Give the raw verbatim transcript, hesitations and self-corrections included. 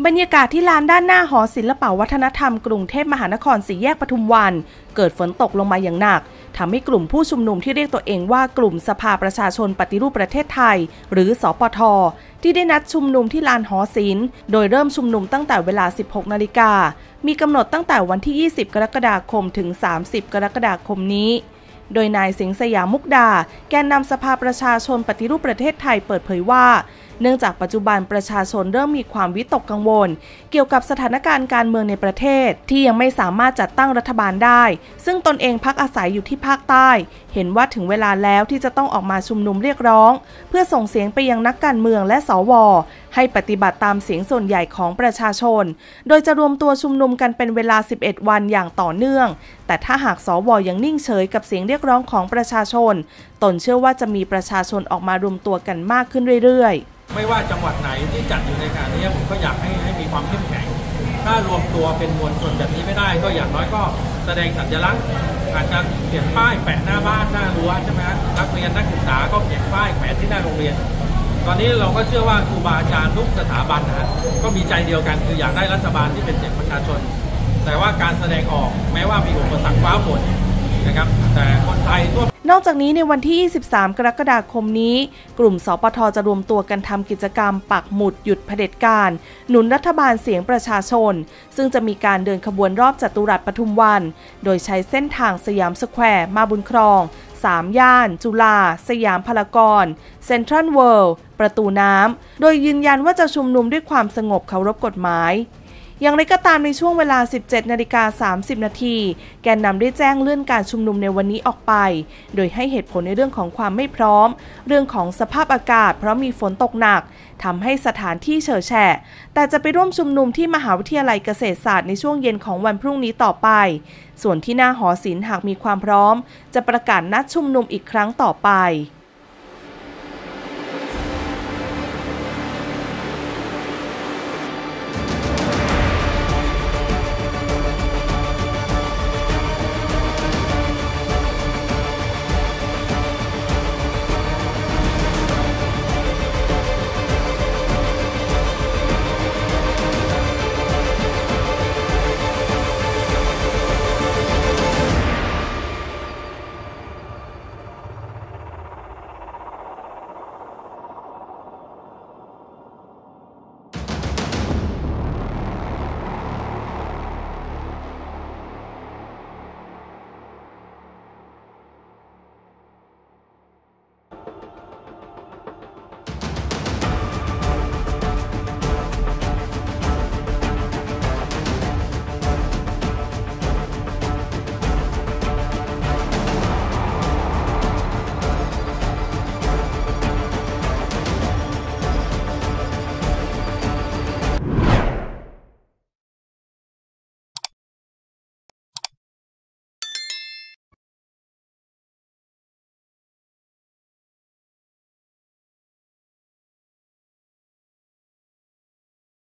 บรรยากาศที่ลานด้านหน้าหอศิลปวัฒนธรรมกรุงเทพมหานครสี่แยกปทุมวันเกิดฝนตกลงมาอย่างหนักทำให้กลุ่มผู้ชุมนุมที่เรียกตัวเองว่ากลุ่มสภาประชาชนปฏิรูปประเทศไทยหรือสปท.ที่ได้นัดชุมนุมที่ลานหอศิลป์โดยเริ่มชุมนุมตั้งแต่เวลา สิบหกนาฬิกามีกำหนดตั้งแต่วันที่ ยี่สิบ กรกฎาคมถึง สามสิบ กรกฎาคมนี้โดยนายสิงห์สยามมุกดาแกนนำสภาประชาชนปฏิรูปประเทศไทยเปิดเผยว่าเนื่องจากปัจจุบันประชาชนเริ่มมีความวิตกกังวลเกี่ยวกับสถานการณ์การเมืองในประเทศที่ยังไม่สามารถจัดตั้งรัฐบาลได้ซึ่งตนเองพักอาศัยอยู่ที่ภาคใต้เห็นว่าถึงเวลาแล้วที่จะต้องออกมาชุมนุมเรียกร้องเพื่อส่งเสียงไปยังนักการเมืองและสวให้ปฏิบัติตามเสียงส่วนใหญ่ของประชาชนโดยจะรวมตัวชุมนุมกันเป็นเวลาสิบเอ็ดวันอย่างต่อเนื่องแต่ถ้าหากสวยังนิ่งเฉยกับเสียงเรียกร้องของประชาชนตนเชื่อว่าจะมีประชาชนออกมารวมตัวกันมากขึ้นเรื่อยๆไม่ว่าจังหวัดไหนที่จัดอยู่ในการนี้ผมก็อยากให้ให้มีความเข้มแข็งถ้ารวมตัวเป็นมวลชนแบบนี้ไม่ได้ก็อย่างน้อยก็แสดงสัญลักษณ์อาจจะเขียนป้ายแปะหน้าบ้านหน้ารั้วใช่ไหมนักเรียนนักศึกษาก็เขียนป้ายแปะที่หน้าโรงเรียนตอนนี้เราก็เชื่อว่าครูบาอาจารย์ทุกสถาบันนะก็มีใจเดียวกันคืออยากได้รัฐบาลที่เป็นเสียงประชาชนแต่ว่าการแสดงออกแม้ว่ามีอุปสรรคฟ้าฝนนะครับแต่คนไทยทั่วนอกจากนี้ในวันที่ ยี่สิบสาม กรกฎาคมนี้กลุ่มสปท.จะรวมตัวกันทำกิจกรรมปักหมุดหยุดเผด็จการหนุนรัฐบาลเสียงประชาชนซึ่งจะมีการเดินขบวนรอบจัตุรัสปทุมวันโดยใช้เส้นทางสยามสแควร์มาบุญครองสามย่านจุฬาสยามพารากอนเซ็นทรัลเวิลด์ประตูน้ำโดยยืนยันว่าจะชุมนุมด้วยความสงบเคารพกฎหมายอย่างไรก็ตามในช่วงเวลา สิบเจ็ดนาฬิกาสามสิบนาทีแกนนำได้แจ้งเลื่อนการชุมนุมในวันนี้ออกไปโดยให้เหตุผลในเรื่องของความไม่พร้อมเรื่องของสภาพอากาศเพราะมีฝนตกหนักทำให้สถานที่เฉอะแฉะแต่จะไปร่วมชุมนุมที่มหาวิทยาลัยเกษตรศาสตร์ในช่วงเย็นของวันพรุ่งนี้ต่อไปส่วนที่หน้าหอศิลป์หากมีความพร้อมจะประกาศนัดชุมนุมอีกครั้งต่อไป